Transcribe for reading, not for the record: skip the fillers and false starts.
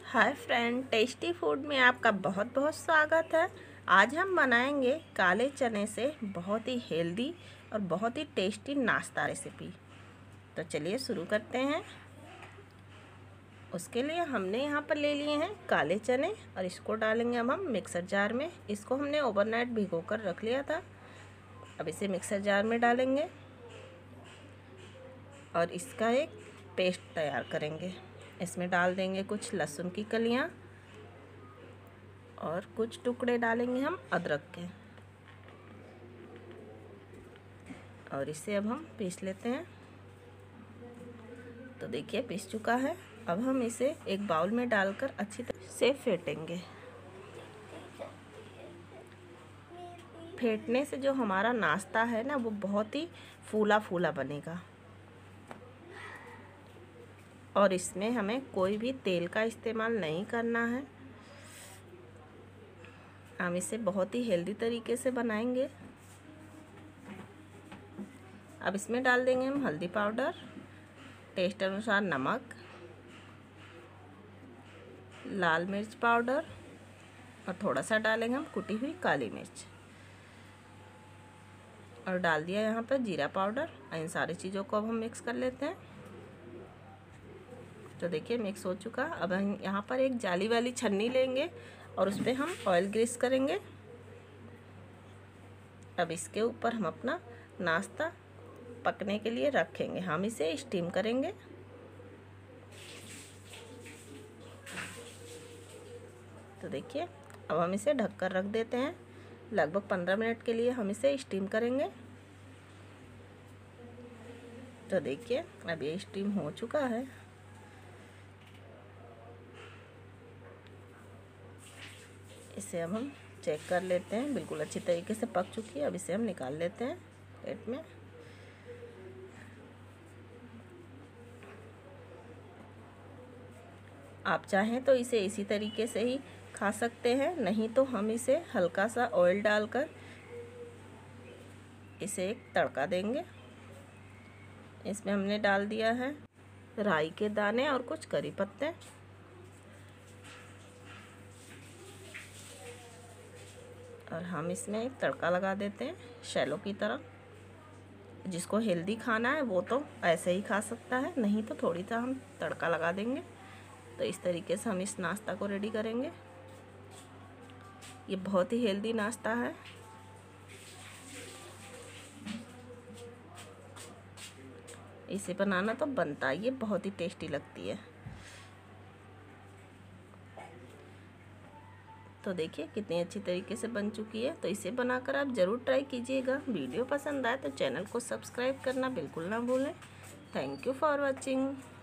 Hi friend, tasty food में आपका बहुत बहुत स्वागत है। आज हम बनाएंगे काले चने से बहुत ही हेल्दी और बहुत ही टेस्टी नाश्ता रेसिपी। तो चलिए शुरू करते हैं। उसके लिए हमने यहाँ पर ले लिए हैं काले चने और इसको डालेंगे अब हम मिक्सर जार में। इसको हमने ओवरनाइट भिगो कर रख लिया था। अब इसे मिक्सर जार में डालेंगे और इसका एक पेस्ट तैयार करेंगे। इसमें डाल देंगे कुछ लहसुन की कलियां और कुछ टुकड़े डालेंगे हम अदरक के और इसे अब हम पीस लेते हैं। तो देखिए पीस चुका है। अब हम इसे एक बाउल में डालकर अच्छी तरह से फेंटेंगे। फेंटने से जो हमारा नाश्ता है ना वो बहुत ही फूला फूला बनेगा और इसमें हमें कोई भी तेल का इस्तेमाल नहीं करना है। हम इसे बहुत ही हेल्दी तरीके से बनाएंगे। अब इसमें डाल देंगे हम हल्दी पाउडर, टेस्ट अनुसार नमक, लाल मिर्च पाउडर और थोड़ा सा डालेंगे हम कुटी हुई काली मिर्च और डाल दिया यहाँ पर जीरा पाउडर। इन सारी चीज़ों को अब हम मिक्स कर लेते हैं। तो देखिए मिक्स हो चुका। अब हम यहाँ पर एक जाली वाली छन्नी लेंगे और उस पर हम ऑयल ग्रीस करेंगे। अब इसके ऊपर हम अपना नाश्ता पकने के लिए रखेंगे। हम इसे स्टीम करेंगे। तो देखिए अब हम इसे ढककर रख देते हैं। लगभग 15 मिनट के लिए हम इसे स्टीम करेंगे। तो देखिए अब ये स्टीम हो चुका है। इसे अब हम चेक कर लेते हैं। बिल्कुल अच्छी तरीके से पक चुकी है। अब इसे हम निकाल लेते हैं प्लेट में। आप चाहें तो इसे इसी तरीके से ही खा सकते हैं, नहीं तो हम इसे हल्का सा ऑयल डालकर इसे एक तड़का देंगे। इसमें हमने डाल दिया है राई के दाने और कुछ करी पत्ते और हम इसमें एक तड़का लगा देते हैं शैलो की तरह। जिसको हेल्दी खाना है वो तो ऐसे ही खा सकता है, नहीं तो थोड़ी सा हम तड़का लगा देंगे। तो इस तरीके से हम इस नाश्ता को रेडी करेंगे। ये बहुत ही हेल्दी नाश्ता है। इसे बनाना तो बनता है, ये बहुत ही टेस्टी लगती है। तो देखिए कितनी अच्छी तरीके से बन चुकी है। तो इसे बनाकर आप ज़रूर ट्राई कीजिएगा। वीडियो पसंद आए तो चैनल को सब्सक्राइब करना बिल्कुल ना भूलें। Thank you for watching.